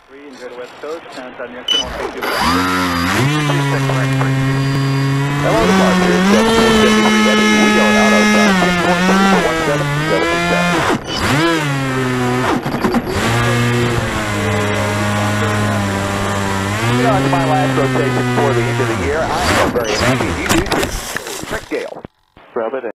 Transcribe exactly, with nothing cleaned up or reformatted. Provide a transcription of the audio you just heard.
three, enjoy the west coast, San Antonio, one six two. Hello, departure, seven four seven three heavy. We are out of uh, ten point three for one seven seven six seven. You know, it's my last rotation for the end of the year. I am very happy. You do too. Trick Gale. Robin.